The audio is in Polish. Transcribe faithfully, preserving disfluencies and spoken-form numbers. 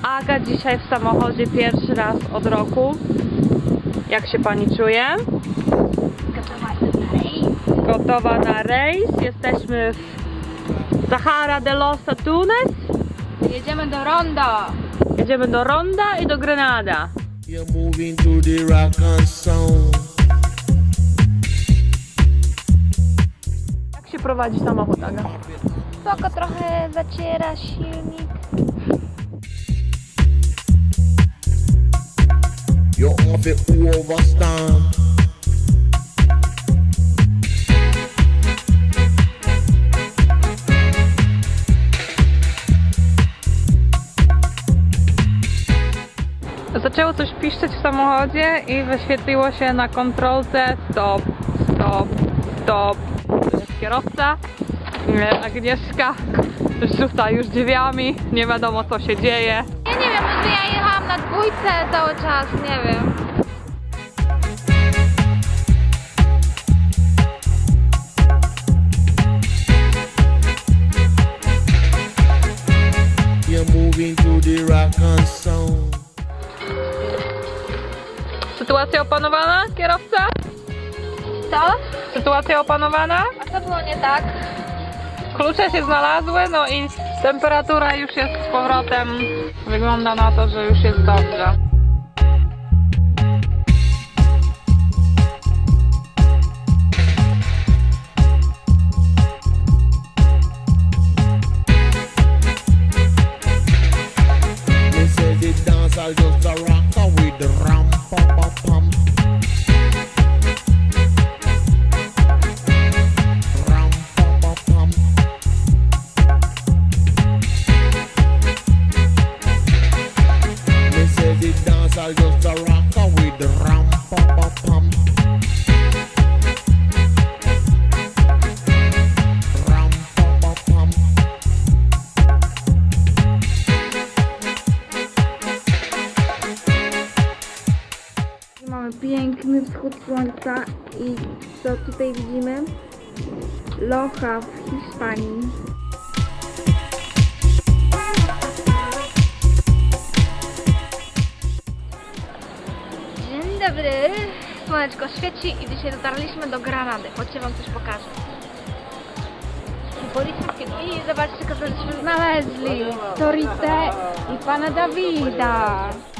Aga dzisiaj w samochodzie pierwszy raz od roku. Jak się pani czuje? Gotowa na rejs. Gotowa na rejs. Jesteśmy w Sahara de los Atunes. Jedziemy do Ronda. Jedziemy do Ronda i do Grenada. Jak się prowadzi samochód, Aga? Spoko, trochę zaciera silnik. You're off it overstand. Zaczęło coś piszczeć w samochodzie i wyświetliło się na kontrolce stop, stop, stop. Kierowca, Agnieszka rzuca już drzwiami, nie wiadomo co się dzieje. Ja nie wiem, może ja jechałam na dwójce cały czas, nie wiem. You're moving to the rock and sound. Sytuacja opanowana, kierowca? Co? Sytuacja opanowana? A co było nie tak? Klucze się znalazły, no i temperatura już jest z powrotem. Wygląda na to, że już jest dobrze. They say the dance I'll just a rock with the ram pam pam pam. Ram pam pam pam. They say the dance I'll just a rock with the ram pam pam pam. Ram pam pam pam. Mamy piękny wschód słońca i co tutaj widzimy? Locha w Hiszpanii. Dzień dobry, słoneczko świeci i dzisiaj dotarliśmy do Granady. Chodźcie wam coś pokażę. I zobaczcie, kogo żeśmy znaleźli. Torite i pana Dawida.